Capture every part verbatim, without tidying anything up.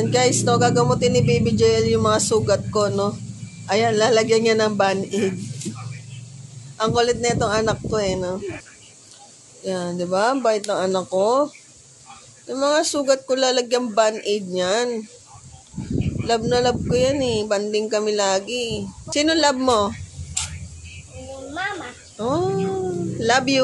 Guys, no, gagamutin ni Baby Joel yung mga sugat ko, no. Ayan, lalagyan niya ng band-aid. Ang kulit na itong anak ko, eh, no. Yan, di ba? Ang bait ng anak ko. Yung mga sugat ko, lalagyan band-aid niyan. Love na love ko yan, eh. Banding kami lagi. Sino love mo? Mama. Oh, love you.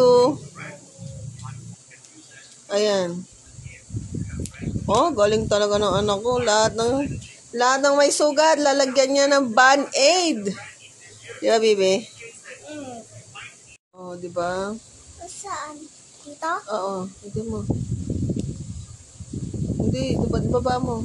Ayan. Oh, galing talaga ng anak ko. Lahat ng, lahat ng may sugat, lalagyan niya ng band-aid. Di ba, baby? Mm. Oh, di ba? Saan? Dito? Oo, hindi mo. Hindi, diba, baba mo.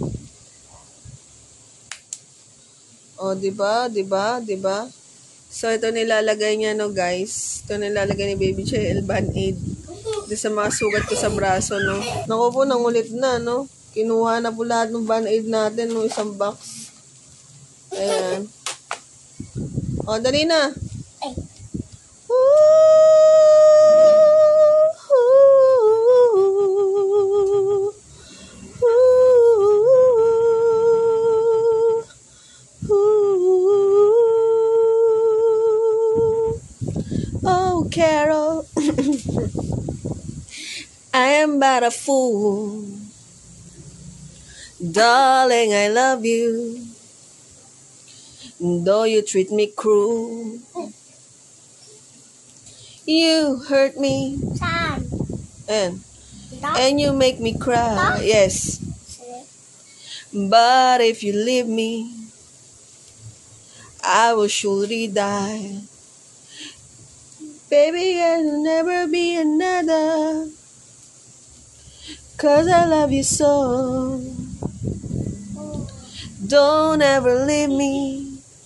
Oh, di ba? Di ba? Di ba? So, ito nilalagay niya, no, guys. Ito nilalagay ni Baby Joel, band-aid. Ito sa mga sugat ko sa braso, no. Naku po, nangulit na, no. Kinuha na po lahat ng band-aid natin, no, isang box. Ayan. O, dali na. Ay. Oh, Carol. I am but a fool. Darling, I love you. Though you treat me cruel. You hurt me. Saan? And, Dito? and you make me cry. Yes. Sige. But if you leave me, I will surely die. Baby, there'll never be another. Cause I love you so. Don't ever leave me.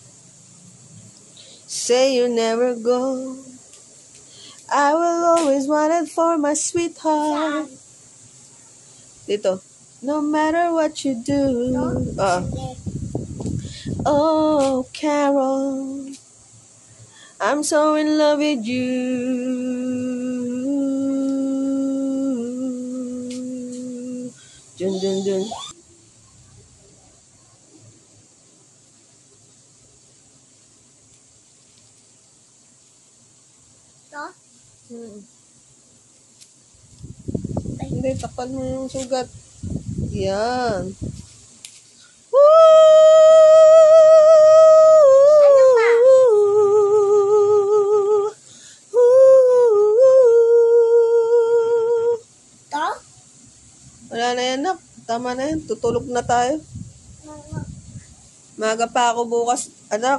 Say you never go. I will always want it for my sweetheart. Saan? Dito. No matter what you do. Dito? Ah. Sige. Oh, Carol. I'm so in love with you. Dun, dun, dun. Dito? Hmm. Hindi, takpan mo yung sugat. Yan. Ano pa? Dito? Wala na yan, nak. Tama na yan. Tutulog na tayo. Mama. Maga pa ako bukas, anak.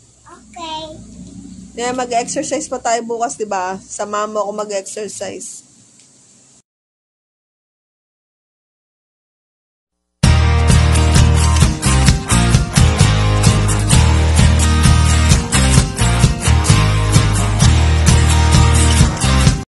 Okay. Kaya mag-exercise pa tayo bukas, di ba? Sama mo ako mag-exercise.